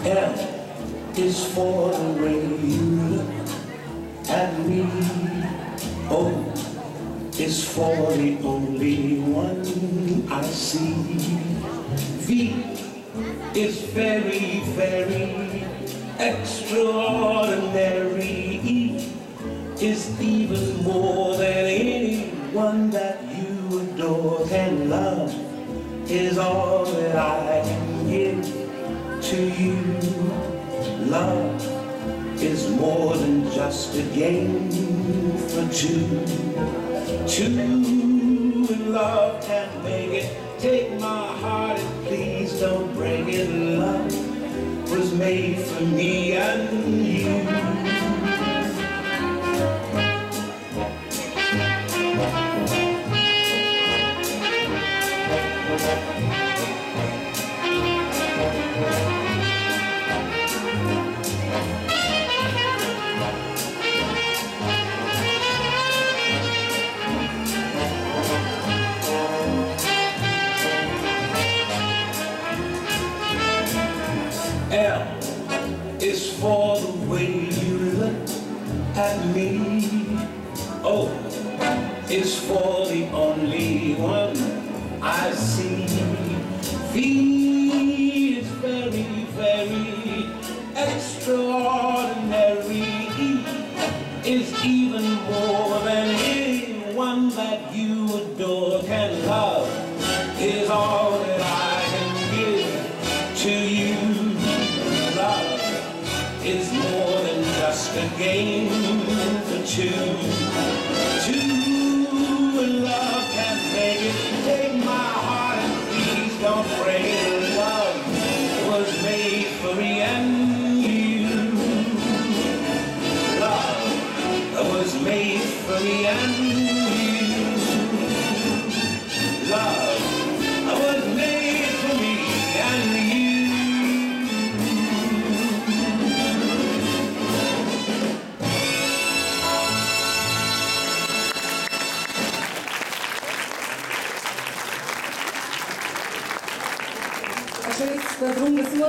L is for the way you look at me. O is for the only one I see. V is very, very extraordinary. E is even more than anyone that you adore. And love is all that I can give to you. Love is more than just a game for two. Two in love can make it. Take my heart and please don't break it. Love was made for me and you. L is for the way you look at me. O is for the only one I see. V is very, very extraordinary. E is even more than anyone that you adore. Can love is all that I can give to you. Love is more than just a game for two. Two in love can make it. Take my heart and please don't break it. Love was made for me and you. Love was made for me and you. Love was made for me and you. Als je iets wilt doen,